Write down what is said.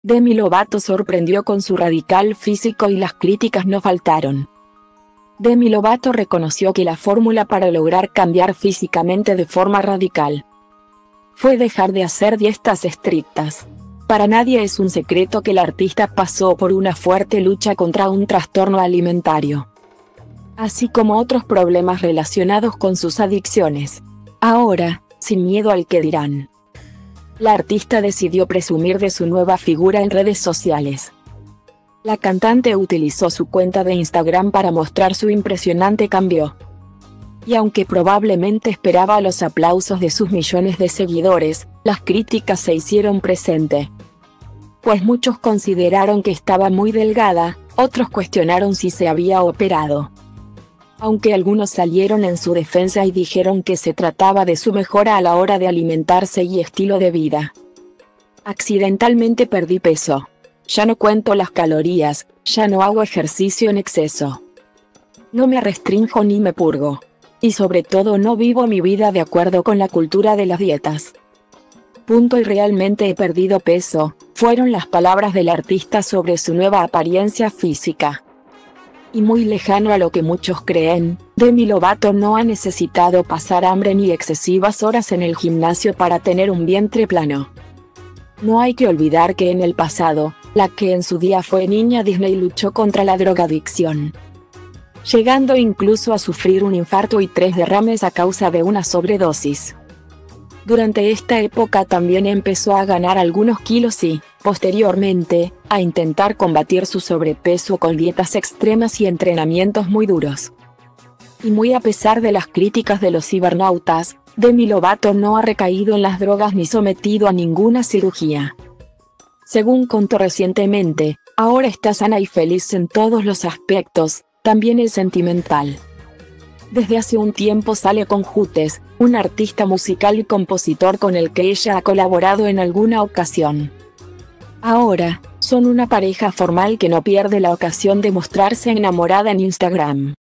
Demi Lovato sorprendió con su radical físico y las críticas no faltaron. Demi Lovato reconoció que la fórmula para lograr cambiar físicamente de forma radical fue dejar de hacer dietas estrictas. Para nadie es un secreto que el artista pasó por una fuerte lucha contra un trastorno alimentario, así como otros problemas relacionados con sus adicciones. Ahora, sin miedo al que dirán, la artista decidió presumir de su nueva figura en redes sociales. La cantante utilizó su cuenta de Instagram para mostrar su impresionante cambio. Y aunque probablemente esperaba los aplausos de sus millones de seguidores, las críticas se hicieron presente. Pues muchos consideraron que estaba muy delgada, otros cuestionaron si se había operado. Aunque algunos salieron en su defensa y dijeron que se trataba de su mejora a la hora de alimentarse y estilo de vida. Accidentalmente perdí peso. Ya no cuento las calorías, ya no hago ejercicio en exceso. No me restrinjo ni me purgo. Y sobre todo no vivo mi vida de acuerdo con la cultura de las dietas. Y realmente he perdido peso, fueron las palabras del artista sobre su nueva apariencia física. Y muy lejano a lo que muchos creen, Demi Lovato no ha necesitado pasar hambre ni excesivas horas en el gimnasio para tener un vientre plano. No hay que olvidar que en el pasado, la que en su día fue niña Disney luchó contra la drogadicción, llegando incluso a sufrir un infarto y 3 derrames a causa de una sobredosis. Durante esta época también empezó a ganar algunos kilos y, posteriormente, a intentar combatir su sobrepeso con dietas extremas y entrenamientos muy duros. Y muy a pesar de las críticas de los cibernautas, Demi Lovato no ha recaído en las drogas ni sometido a ninguna cirugía. Según contó recientemente, ahora está sana y feliz en todos los aspectos, también el sentimental. Desde hace un tiempo sale con Jutes, un artista musical y compositor con el que ella ha colaborado en alguna ocasión. Ahora, son una pareja formal que no pierde la ocasión de mostrarse enamorada en Instagram.